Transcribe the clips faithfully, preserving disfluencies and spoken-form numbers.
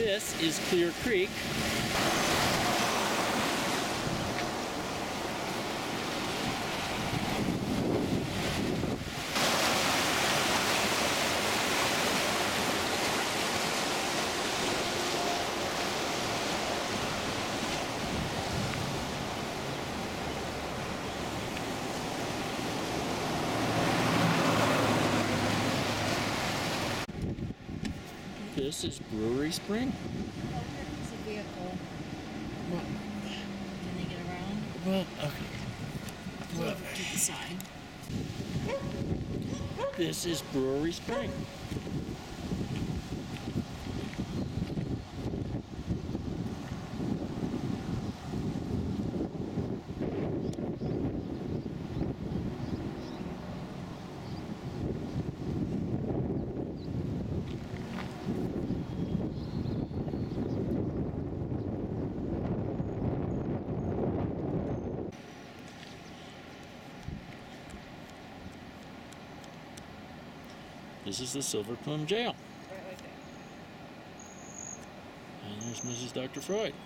This is Clear Creek. This is Brewery Spring. Oh, here comes a vehicle. Well, Can they get around? well, okay. Well, To the side. this is Brewery Spring. This is the Silver Plume Jail. Right, right there. And there's Missus Doctor Freud.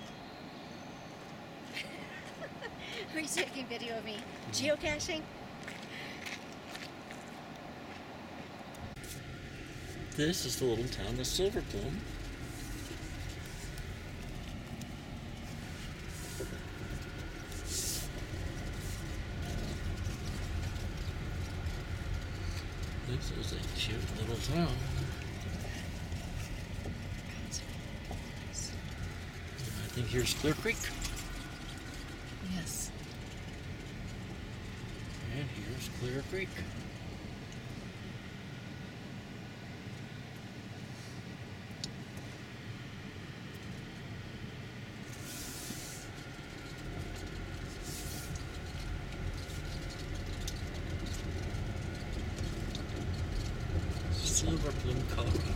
Are you taking video of me geocaching? This is the little town of Silver Plume. This is a cute little town. I think here's Clear Creek. Yes. And here's Clear Creek. Silver Plume, Colorado.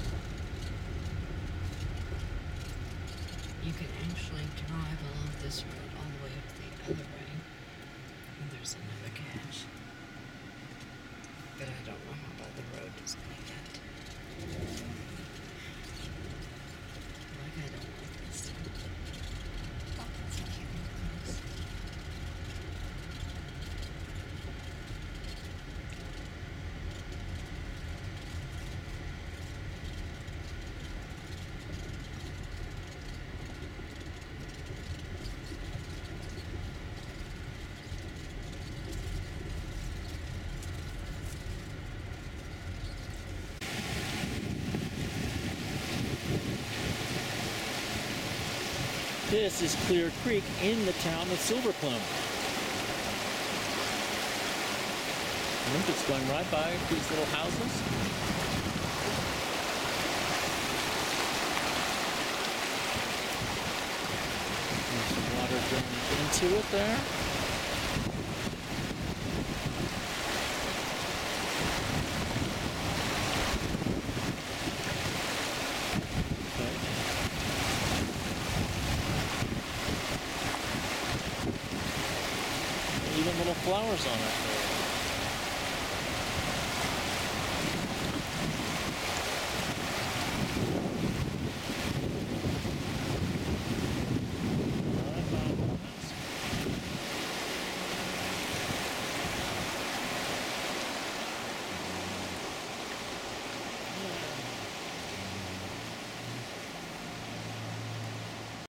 You can actually drive along this road all the way up the other way. And there's another cache. But I don't know how bad the road is going to get. Like, I don't like this. Oh, that's so cute. This is Clear Creek in the town of Silver Plume. Look, it's going right by these little houses. There's water going into it there. Even little flowers on it.